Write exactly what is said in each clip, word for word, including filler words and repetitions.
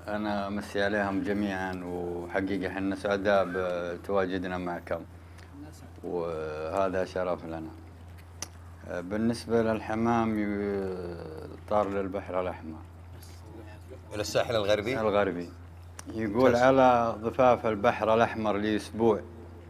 أنا أمسي عليهم جميعا، وحقيقة احنا سعداء بتواجدنا معكم، وهذا شرف لنا. بالنسبة للحمام طار للبحر الأحمر إلى الساحل الغربي الغربي، يقول على ضفاف البحر الأحمر لي أسبوع،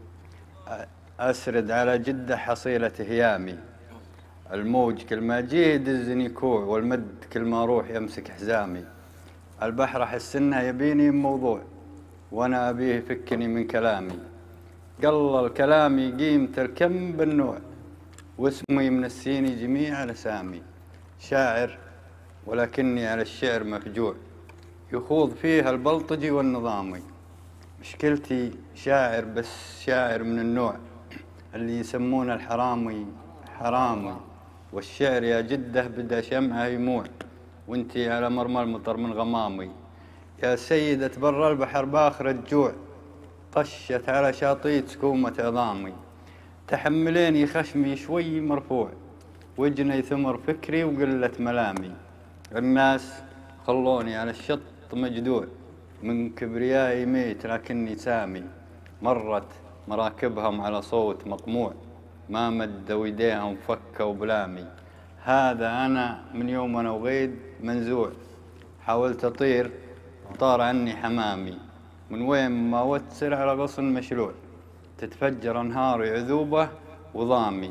أسرد على جدة حصيلة هيامي، الموج كل ما جيه يدزني كوع، والمد كل ما أروح يمسك حزامي. البحر أحس إنه يبيني موضوع، وأنا أبيه يفكني من كلامي. قلل كلامي قيمة الكم بالنوع، واسمي منسيني جميع الأسامي. شاعر ولكني على الشعر مفجوع، يخوض فيها البلطجي والنظامي. مشكلتي شاعر، بس شاعر من النوع اللي يسمونه الحرامي حرامي. والشعر يا جده بدا شمعه يموع، وانتي على مرمى المطر من غمامي. يا سيدة برا البحر باخر الجوع، طشت على شاطيت سكومة عظامي. تحمليني خشمي شوي مرفوع، وجني ثمر فكري وقلة ملامي. الناس خلوني على الشط مجدوع، من كبريائي ميت لكني سامي. مرت مراكبهم على صوت مقموع، ما مدوا يديهم فكوا بلامي. هذا أنا من يوم أنا وغيد منزوع، حاولت أطير طار عني حمامي. من وين ما وتسر على غصن مشلوع، تتفجر أنهاري عذوبة وضامي.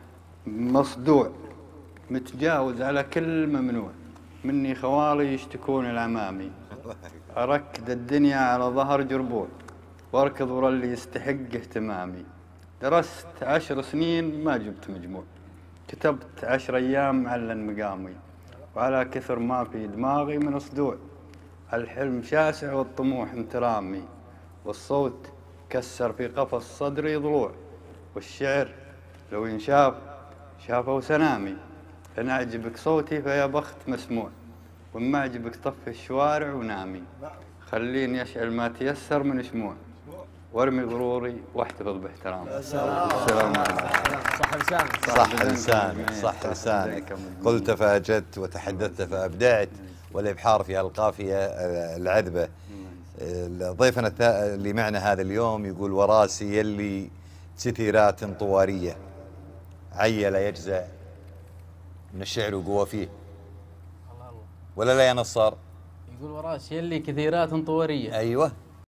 مصدوع متجاوز على كل ممنوع، مني خوالي يشتكون العمامي. أركد الدنيا على ظهر جربوع، واركض ورا اللي يستحق اهتمامي. درست عشر سنين ما جبت مجموع، كتبت عشر أيام معلن مقامي. وعلى كثر ما في دماغي من صدوع، الحلم شاسع والطموح مترامي. والصوت كسر في قفص صدري ضلوع، والشعر لو ينشاف شافه سنامي. إن أعجبك صوتي فيا بخت مسموع، وإن ما أعجبك طفي الشوارع ونامي. خليني أشعل ما تيسر من شموع، وارمي غروري واحتفظ باحترامي. السلام عليكم. صح لسانك، صح لسانك، صح لسانك. قلت فأجدت وتحدثت فأبدعت، والإبحار في القافية العذبة. ضيفنا اللي معنا هذا اليوم يقول وراسي يلي ستيرات طوارية، عيل يجزع من الشعر وقوة فيه. ولا لا يا نصار؟ يقول وراسي يلي كثيرات طوارية. أيوة.